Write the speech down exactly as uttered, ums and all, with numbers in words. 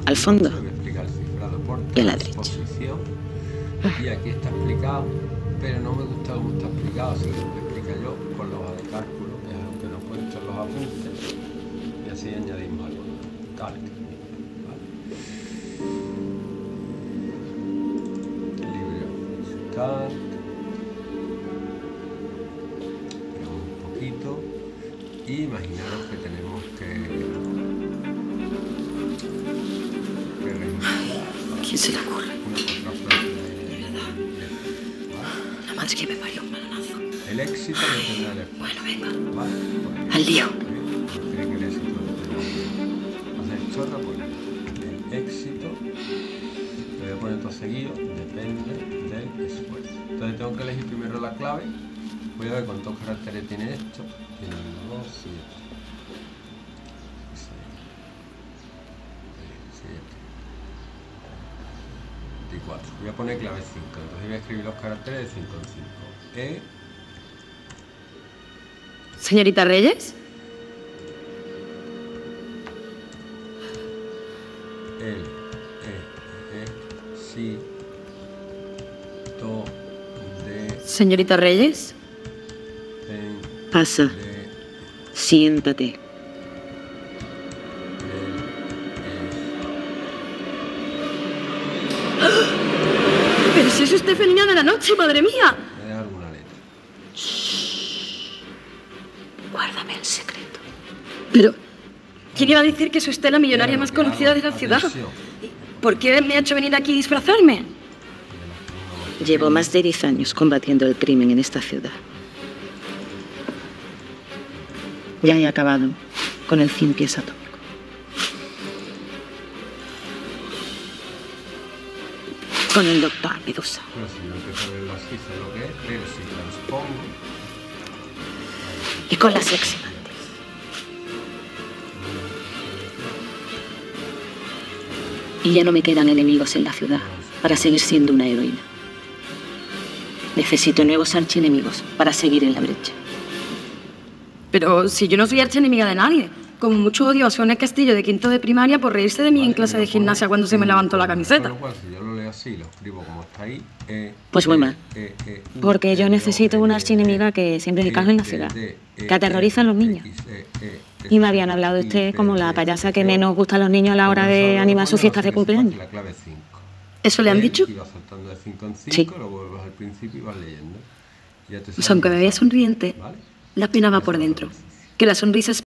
al fondo Le voy a explicar el cifrado por y a la derecha. transposición. Y aquí está explicado, pero no me gusta cómo está explicado, así que lo voy a explicar yo con la hoja de cálculo, es algo que nos pueden echar los apuntes y así añadimos algo. Cálculo. ¿Vale? Libre fiscal. Pegamos un poquito y imaginaros que tenemos que, que registrar. ¿Quién se le ocurre? Una contrafrase de, de, La madre que me parió un balonazo. el éxito lo tendrá después. Bueno, venga. ¿Vale? Pues, Al lío. cree que el éxito lo tendrá. Hacer chorra, pues el éxito, lo voy a poner todo seguido, depende del esfuerzo. Entonces tengo que elegir primero la clave. Voy a ver cuántos caracteres tiene esto. Tiene uno, dos, siete. veinticuatro. Voy a poner clave cinco, entonces voy a escribir los caracteres de cinco en cinco. E, Señorita Reyes, el, e, e, si, to, de, señorita Reyes, en, pasa, de, siéntate. el, Pero si es usted felina de la noche, madre mía. es. Voy a dejar una letra. Guárdame el secreto. Pero, ¿quién iba a decir que es usted la millonaria más conocida de la ciudad? Atención. ¿Por qué me ha hecho venir aquí a disfrazarme? Llevo más de diez años combatiendo el crimen en esta ciudad. Ya he acabado con el cien pies atómico. Con el doctor Medusa. Pero si yo empiezo a verlo así, sé lo que es, pero si transpongo. Y con las sexy mantis. Y ya no me quedan enemigos en la ciudad para seguir siendo una heroína. Necesito nuevos archienemigos para seguir en la brecha. Pero si yo no soy archienemiga de nadie. Como mucho odio a Sonia Castillo de quinto de primaria por reírse de mí Vale, en clase me de lo pone gimnasia cuando se me en- levantó la Con camiseta. lo cual, si yo lo leo así, lo escribo como está ahí. E, Pues muy E, mal. E, E, U, Porque yo E, necesito O, una N, archienemiga E, que siempre E, encaje en la D, ciudad, D, E, que aterroriza a los niños. X, E, E, Y me habían hablado de usted como la payasa que menos gusta a los niños a la hora de animar sus fiestas de cumpleaños. La clave cinco. ¿Eso le han dicho? Y vas saltando de cinco en Sí. cinco, lo vuelves al principio y vas leyendo. Ya te Pues aunque me vea sonriente, ¿Vale? la pena va por dentro. Que la sonrisa es